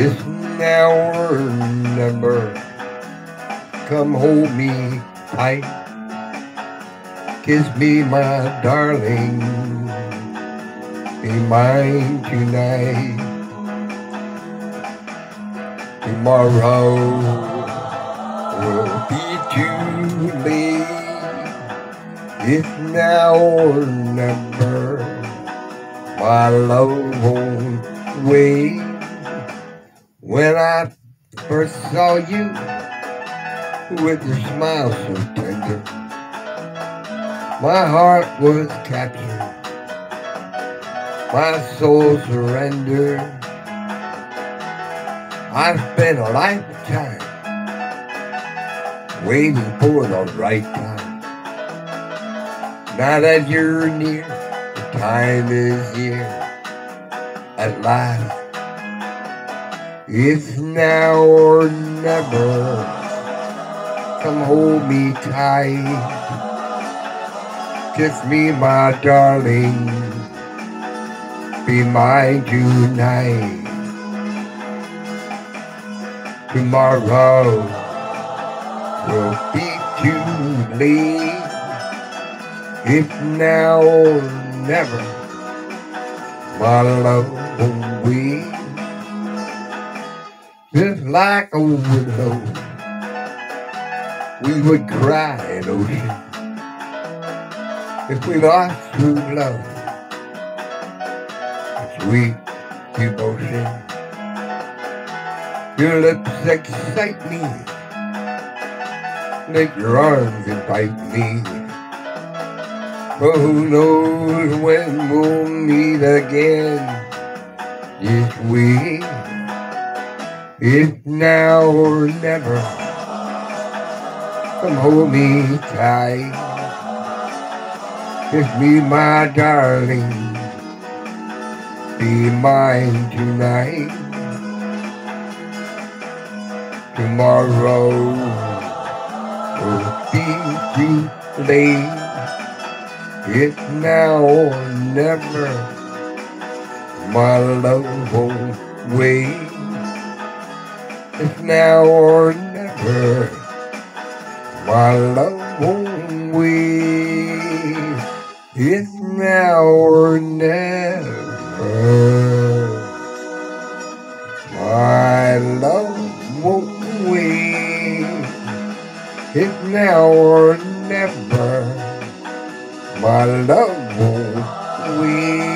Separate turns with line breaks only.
It's now or never. Come hold me tight. Kiss me, my darling. Be mine tonight. Tomorrow will be too late. It's now or never. My love won't wait. When I first saw you with your smile so tender, my heart was captured, my soul surrendered. I spent a lifetime waiting for the right time. Now that you're near, the time is here at last. It's now or never. Come hold me tight. Kiss me, my darling. Be mine tonight. Tomorrow will be too late. It's now or never. My love won't wait. Just like a widow, we would cry an ocean if we lost true love, sweet devotion. Your lips excite me, let your arms invite me. But who knows when we'll meet again? Just wait. It's now or never. Come hold me tight. Kiss me, my darling. Be mine tonight. Tomorrow will be too late. It's now or never. My love won't wait. It's now or never. My love won't wait. It's now or never. My love won't wait. It's now or never. My love won't wait.